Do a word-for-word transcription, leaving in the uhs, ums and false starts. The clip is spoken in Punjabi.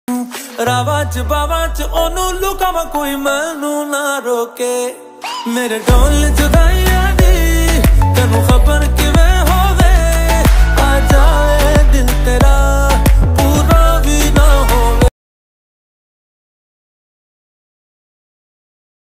ਰਾਵਾਂ ਚ ਬਾਵਾਂ ਚ ਉਹਨੂੰ ਲੁਕਾਵਾਂ ਕੋਈ ਮੈਨੂੰ ਨਾ ਰੋਕੇ। ਮੇਰੇ ਢੋਲ ਜੁਦਾਈਆਂ ਦੀ ਤੈਨੂੰ ਖਬਰ ਕਿ